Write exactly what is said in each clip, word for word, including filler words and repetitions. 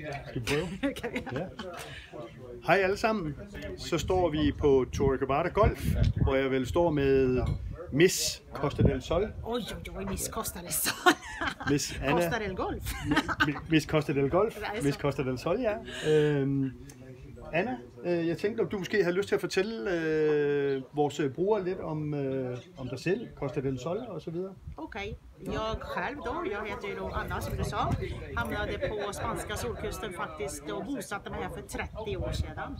Skal vi prøve? Ja. Hej alle sammen. Så står vi på Torquemada Golf, hvor jeg vel står med Miss Costa del Sol. Oj, oj, oj, Miss Costa del Sol. Miss Anna. Costa del Golf. Miss Costa del Golf. Miss Costa del Sol, ja. Øhm, Anna, øh, jeg tænkte, om du måske har lyst til at fortælle øh, vores brugare lidt om, øh, om dig selv, Costa del Sol och så vidare. Okej, okay. Jag själv då, jag heter ju då Anna som du sa, hamnade på spanska solkusten faktiskt och bosatte mig här för trettio år sedan.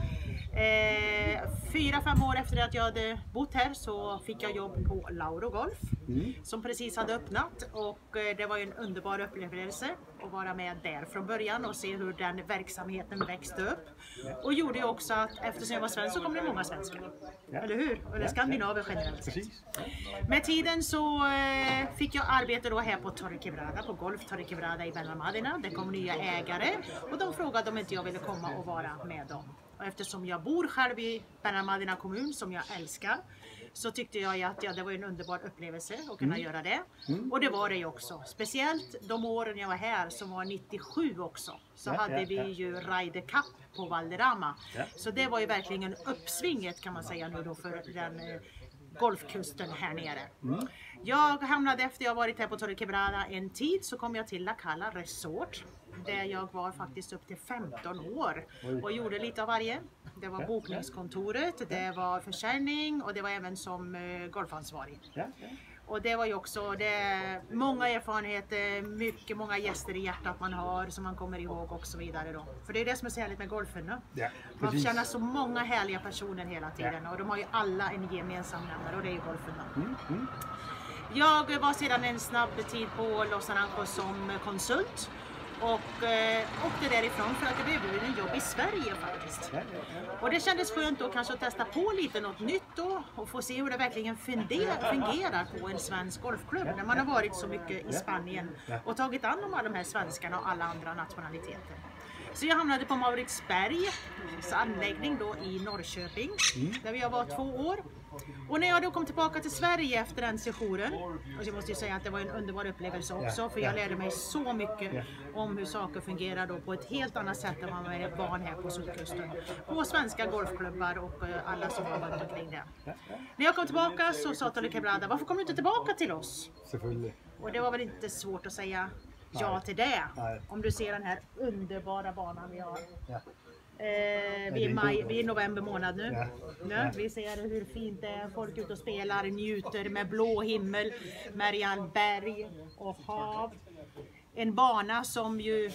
Eh, fyra, fem år efter att jag hade bott här så fick jag jobb på Lauro Golf mm. som precis hade öppnat, och eh, det var ju en underbar upplevelse att vara med där från början och se hur den verksamheten växte upp, och gjorde ju också att eftersom jag var svensk så kom det många svenskar, ja. Eller hur? Eller ja, skandinaver generellt sett. Med tiden så eh, fick jag arbete då här på Torquemada, på Golf Torquemada i Benalmádena. Det kom nya ägare och de frågade om inte jag ville komma och vara med dem. Och eftersom jag bor själv i Benalmádena kommun som jag älskar, så tyckte jag att ja, det var en underbar upplevelse att kunna mm. göra det. Mm. Och det var det ju också. Speciellt de åren jag var här, som var nittiosju också, så ja, hade ja, vi ja. ju Ryder Cup på Valderrama. Ja. Så det var ju verkligen uppsvinget kan man säga nu då för den eh, golfkusten här nere. Mm. Jag hamnade efter jag varit här på Torquemada en tid, så kom jag till La Cala Resort. Där jag var faktiskt upp till femton år och gjorde lite av varje. Det var bokningskontoret, det var försäljning och det var även som uh, golfansvarig. Och det var ju också det, många erfarenheter, mycket många gäster i hjärtat man har som man kommer ihåg och så vidare då. För det är det som är så härligt med golfen nu. Ja, man får känna så många härliga personer hela tiden, ja. Och de har ju alla en gemensam nämnare, och det är ju golfen då. Mm, mm. Jag var sedan en snabb tid på Los Naranjos som konsult. Och eh, åkte därifrån för att det blev en jobb i Sverige faktiskt. Och det kändes skönt då kanske att testa på lite något nytt då och få se hur det verkligen fungerar på en svensk golfklubb när man har varit så mycket i Spanien och tagit an om alla de här svenskarna och alla andra nationaliteter. Så jag hamnade på Mauritsbergs anläggning då i Norrköping, mm. där jag var två år. Och när jag då kom tillbaka till Sverige efter den sessionen, och jag måste ju säga att det var en underbar upplevelse också, ja, för jag ja. lärde mig så mycket ja. om hur saker fungerar då på ett helt annat sätt än man är van här på solkusten. På svenska golfklubbar och alla som var runt omkring det. Ja, ja. När jag kom tillbaka så sa Torquemada, varför kommer du inte tillbaka till oss? Selvfølgelig. Och det var väl inte svårt att säga ja till det. Nej. Om du ser den här underbara banan vi har. Ja. Eh, vi, är maj, vi är november månad nu. Ja. nu. Ja. Vi ser hur fint det är. Folk ute och spelar, njuter med blå himmel, Marianberg och hav. En bana som ju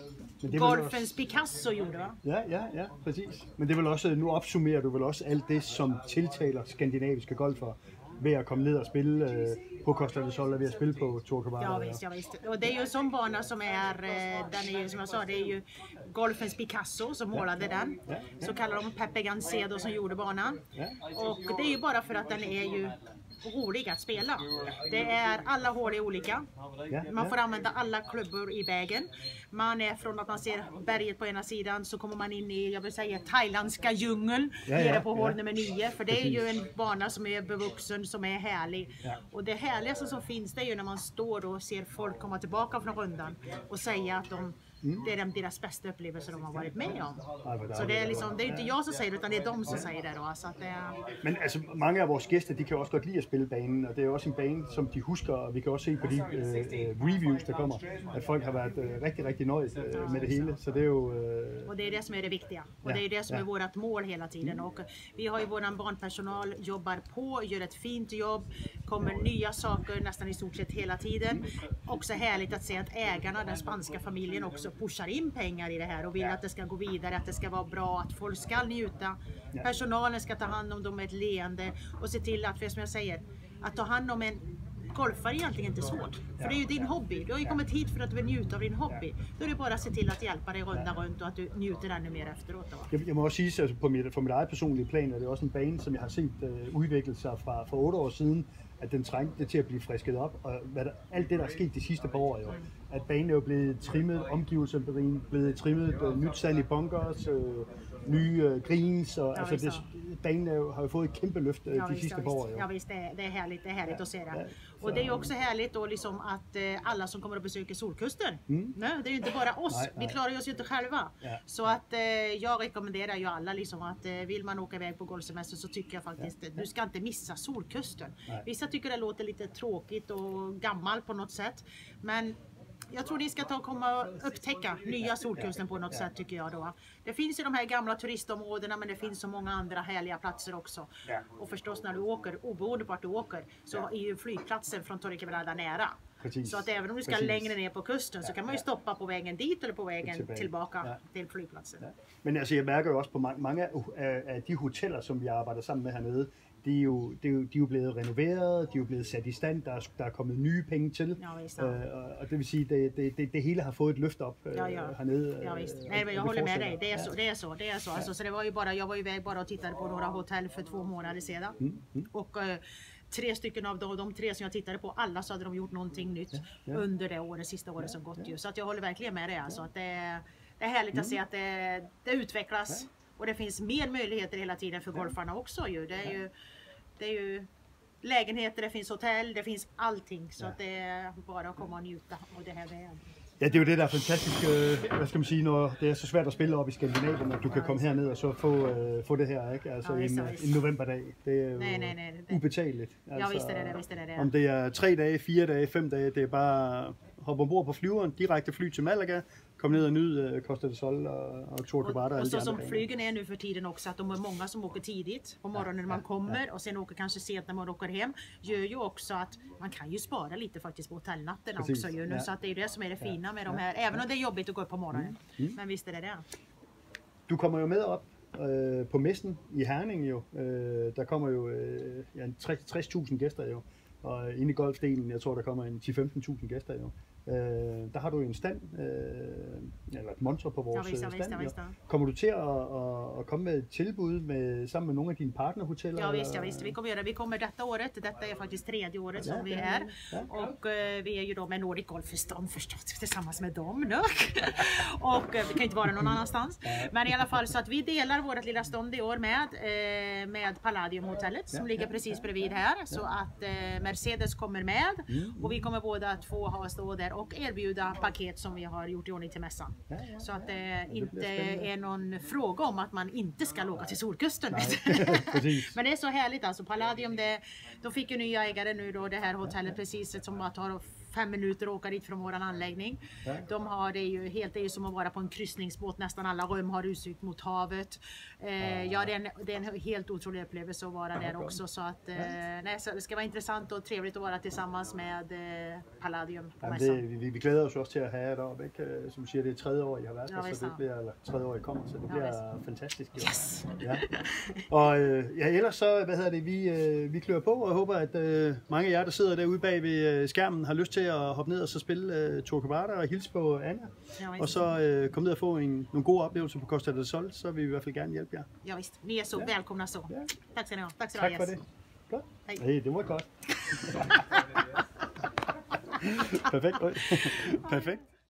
golfens också Picasso gjorde, va? Ja, ja, ja, precis. Men det är väl också, nu uppsummerar du väl också allt det som tilltalar skandinaviska golfare ved att komma ner och spela eh, på Costa del Sol och ved att spela på Torquemada. Ja visst, ja visst. Och det är ju en sån bana som är, den är ju som jag sa, det är ju golfens Picasso som målade ja. den. Ja. Ja. Så kallar de Pepe Gancedo som gjorde banan. Ja. Och det är ju bara för att den är ju rolig att spela. Det är, alla hål är olika. Man får använda alla klubbor i vägen. Man är från att man ser berget på ena sidan, så kommer man in i, jag vill säga, thailändska djungeln ja, nere på hål ja. nummer nio. För det är ju en bana som är bevuxen, som är härlig. Ja. Och det härligaste som finns, det är ju när man står och ser folk komma tillbaka från rundan och säga att de Mm. det är deras bästa upplevelse de har varit med om. Så det är liksom, det är inte jag som säger det, utan det är de som säger det då. Så att det är... Men alltså, många av våra gäster, de kan också godt lide att spela banan, och det är också en bana som de huskar, och vi kan också se på de uh, reviews der kommer, att folk har varit uh, riktigt, riktigt nöjda uh, med det hela. Så det är ju... Uh... Och det är det som är det viktiga. Och ja. det är det som ja. är vårt mål hela tiden. Och vi har ju våran barnpersonal, jobbar på, gör ett fint jobb, kommer nya saker nästan i stort sett hela tiden. Också härligt att se att ägarna, den spanska familjen, också pushar in pengar i det här och vill att det ska gå vidare, att det ska vara bra, att folk ska njuta. Personalen ska ta hand om dem med ett leende och se till att, för som jag säger, att ta hand om en golfare är egentligen inte svårt. För det är ju din hobby. Du har ju kommit hit för att du vill njuta av din hobby. Då är det bara att se till att hjälpa dig runda runt och att du njuter ännu mer efteråt. Då. Jag, jag måste säga att på mitt, från mitt eget personliga plan är det också en bana som jag har sett uh, utveckla sig från för åtta år sedan. Att den trängte till att bli frisket upp. Och vad det, allt det, der er sket de sidste par år, jo. At banen er jo blevet trimmet, omgivelser blevet trimmet, uh, nyt sand i bunkers, uh, nye uh, greens. Och, ja, alltså, det, banen är, har ju fått ett kæmpe løft uh, ja, de sista par åren. Ja visst, det, det är härligt, det är härligt ja, att se det. Ja, så, och det är ju också härligt då liksom att eh, alla som kommer att besöka Solkusten, mm. nej, det är ju inte bara oss, nej, vi klarar oss ju inte själva. Ja, så att eh, jag rekommenderar ju alla liksom att eh, vill man åka iväg på golfsemester så tycker jag faktiskt ja, du ska inte missa Solkusten. Nej. Vissa tycker det låter lite tråkigt och gammalt på något sätt, men jag tror ni ska ta och komma och upptäcka nya Solkusten på något sätt tycker jag då. Det finns ju de här gamla turistområdena men det finns så många andra härliga platser också. Och förstås när du åker, oberoende på vart du åker, så är ju flygplatsen från Torre Quebrada nära. Precis. Så att även om du ska Precis. längre ner på kusten så kan man ju stoppa på vägen dit eller på vägen tillbaka, tillbaka ja. till flygplatsen. Ja. Men alltså jag märker ju också på många av de hoteller som vi arbetar samman med här nere, de är ju, de är ju, de är ju blivit renoverade, de är ju blivit satt i stand, där, där är kommit nya pengar till. Ja, visst, ja. Uh, och det vill säga det, det, det, det hela har fått ett lyft upp uh, ja, ja. här nere. Ja, visst. Nej, men jag håller med dig, det är så. Det är så, det är så. Ja. Alltså, så det var ju bara, jag var ju iväg bara och tittade på några hotell för två månader sedan. Mm, mm. Och uh, tre stycken av de, de tre som jag tittade på, alla så hade de gjort någonting nytt ja, ja. under det året, sista året som gått. Ja. Så att jag håller verkligen med dig. Alltså, att det, det är härligt mm. att se att det, det utvecklas. Ja. Och det finns mer möjligheter hela tiden för golfarna också. Ju. Det är ju Det är ju lägenheter, det finns hotell, det finns allting. Så ja. att det är bara att komma och njuta av det här vädret. Ja, det är ju det där fantastiska, vad ska man säga, när det är så svårt att spela upp i Skandinavien, att du kan komma här ned och så få, uh, få det här, ikke? Alltså ja, visst, en, en novemberdag. Det är ju nej, nej, nej, det... ubetaleligt. Alltså, ja, visst är det det, visst är det det. Om det är tre dagar, fyra dagar, fem dagar, det är bara hoppa ombord på flyvaren, direkte fly till Malaga, kom ner och nyd Costa del Sol och, och Torre Quebrada. Och, och så som flygen är nu för tiden också, att de är många som åker tidigt på morgonen när man kommer och sen åker kanske sent när man åker hem, gör ju också att man kan ju spara lite faktiskt på hotellnatten också ju nu, ja. Så att det är ju det som är det fina med de här, även om det är jobbigt att gå upp på morgonen. Mm. Mm. Men visst är det det. Du kommer ju med upp øh, på mässen i Herning jo. Øh, der kommer jo øh, ja, tres tusind gæster jo. Og inde i golfdelen, jeg tror der kommer en ti til femten tusind gæster jo. Uh, der har du en stand, uh, eller et monster på vores ja, stand. Ja. Kommer du till att, att, att komma med ett tillbud med, samman med några av dina partnerhoteller? Ja visst, ja, visst, vi kommer göra. Vi kommer detta året, detta är faktiskt tredje året som ja, vi är här. Ja. Och uh, vi är ju då med Nordic Golf förstånd förstås tillsammans med dem nu. Och uh, vi kan inte vara någon annanstans. Men i alla fall så att vi delar vårt lilla stånd i år med, uh, med Palladium hotellet som ja, ligger precis bredvid här. Ja. Så att uh, Mercedes kommer med mm. och vi kommer båda att få ha stå där och erbjuda paket som vi har gjort i ordning till mässan. Ja, ja, så att det ja, inte det är någon fråga om att man inte ska åka till Solkusten. Men det är så härligt alltså. Palladium, det, de fick ju nya ägare nu då, det här hotellet precis som att ha fem minuter att åka dit från våran anläggning. Ja. De har det ju helt, det är ju som att vara på en kryssningsbåt. Nästan alla rum har utsikt mot havet. Eh, ja, det är, en, det är en helt otrolig upplevelse att vara där också. Så att eh, nej, så det ska vara intressant och trevligt att vara tillsammans med eh, Palladium på ja, mässan. Det, vi, vi gläder oss också till att ha er där. Ikke? Som du säger, det är tredje år jag har varit ja, där, så det blir, eller tredje år jag kommer, så det blir ja, fantastiskt. Yes. Ja. Och ja, ellers så, vad heter det, vi, vi klør på och hoppas att uh, många av er, der sidder derude bag ved skærmen, har lyst til at hoppe ned og så spille uh, Torre Quebrada og hilse på Anna. Ja, og så uh, komme ned og få en, nogle gode oplevelser på Costa del Sol, så vil vi i hvert fald gerne hjælpe jer. Ja visst, ni är så ja. välkomna så. Ja. Tack ska ni ha. Tack ska du ha. Tack för det. Godt. Hej. Hey, det var godt. Perfekt. Perfekt.